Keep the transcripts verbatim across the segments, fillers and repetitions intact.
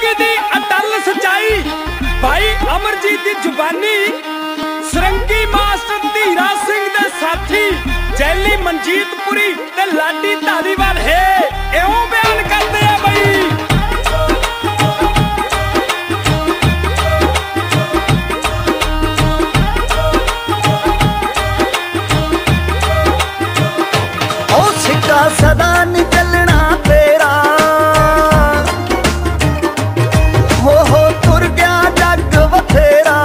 जिंदगी दी अटल सच्चाई भाई अमरजीत दी जुबानी सरंगी मास्टर धीरा सिंह दे साथी जैली मनजीतपुरी ते लाडी धालीवाल है एवं बयान करते हैं भाई। सदा नहीं चलना तेरा हो हो तुर गया जग बथेरा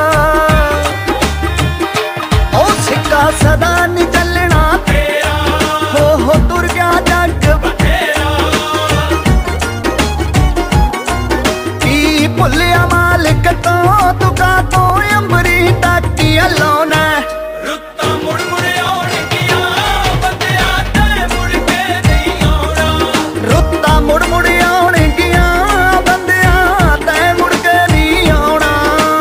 ओ सिक्का सदा नहीं चलना तेरा हो हो तुर गया जग बथेरा की भुलिया मालिक तो तुका तो अंबरी टाकी अलोना रुत्ता मुड़ मुड़ मुड़ मुड़ आउणगियां बंदियां तैं मुड़ के नहीं आउणा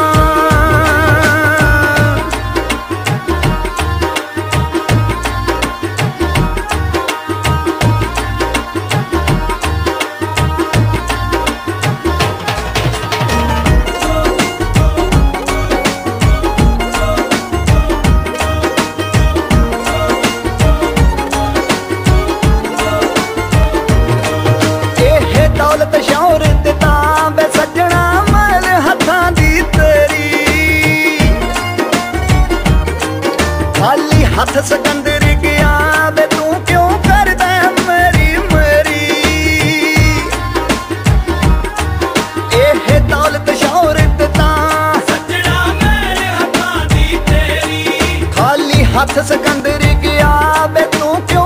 दौलत शौहरत तां बे सजना मैल हथां दी तेरी खाली हथ सकंदर गया बे तू क्यों करदा मेरी मेरी एह दौलत शौहरत तां सजना मैल हथां दी तेरी खाली हथ सकंदर गया बे तू क्यों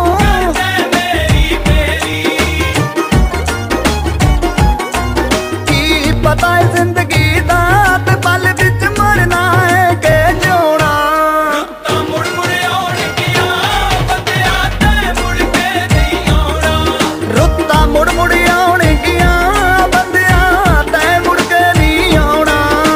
पता है जिंदगी दा ते पल विच मरना है के जिउणा रुत्ता मुड़ मुड़ आउणगियां बंदियां तैं मुड़ के नहीं आउणा रुत्ता मुड़ मुड़ आउणगियां बंदियां तैं मुड़ के नहीं आउणा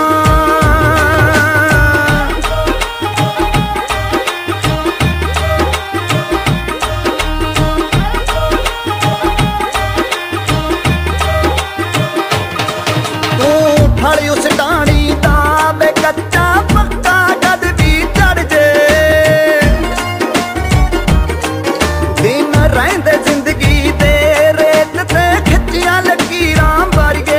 फल उस डाणी दा बे कच्चा पक्का कद भी चढ़ जे दिन रहिंदे जिंदगी दे रेत ते खिच्चियां लकीरां वर्गे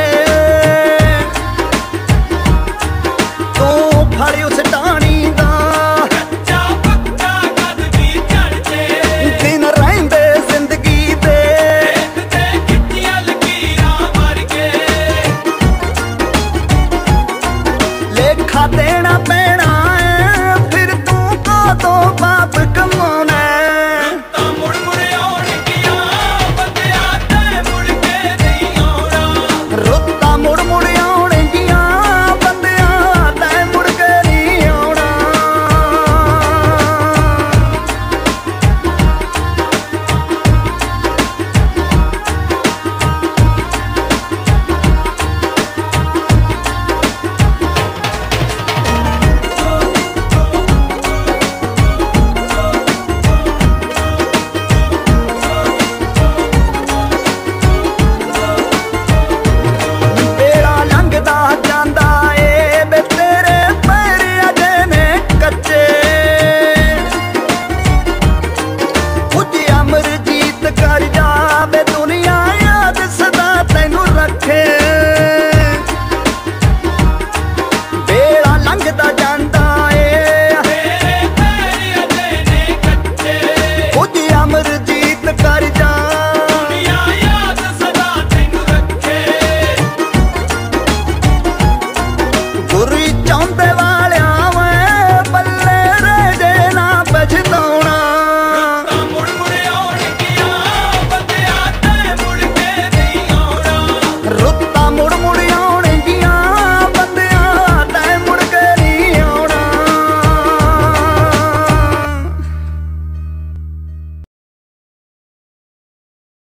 तू फल उस डाणी दा कच्चा पक्का कद भी चढ़ जे दिन रहिंदे जिंदगी दे रेत ते खिच्चियां लकीरां वर्गे लेखा देना पैना है फिर तू को तो बाप कमाना रुत्ता मुड़ मुड़ आउणगियां बंदियां तैं मुड़ के नहीं आउणा रुत्ता मुड़ मुड़ आउणगियां बंदियां तैं मुड़ के नहीं आउणा चाहते